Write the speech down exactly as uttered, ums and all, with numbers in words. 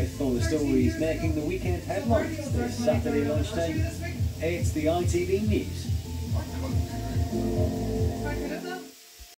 with all the stories making the weekend headlines this Saturday lunchtime. It's the I T V News.